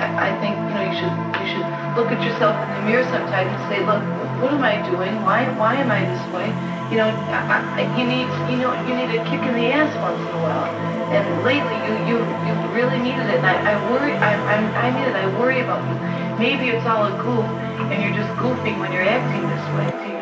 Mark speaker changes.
Speaker 1: I think, you know, you should look at yourself in the mirror sometimes and say, look, what am I doing? Why am I this way? You know, you need a kick in the ass once in a while. And lately, you really needed it. And I worry. I need it. I worry about you. Maybe it's all a goof, and you're just goofing when you're acting this way.